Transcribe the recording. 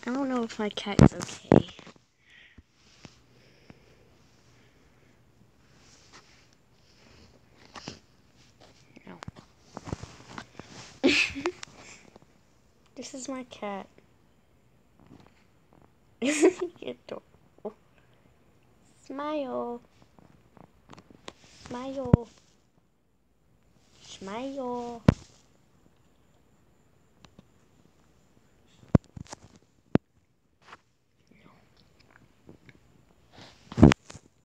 I don't know if my cat is okay. No. This is my cat. Isn't he adorable? Smile. Smile. Smile.